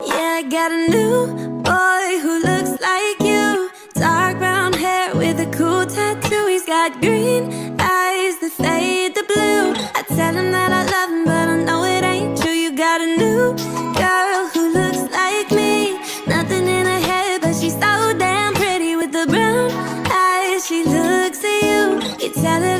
Yeah, I got a new boy who looks like you. Dark brown hair with a cool tattoo. He's got green eyes that fade to blue. I tell him that I love him, but I know it ain't true. You got a new girl who looks like me. Nothing in her head, but she's so damn pretty with the brown eyes. She looks at you. You tell her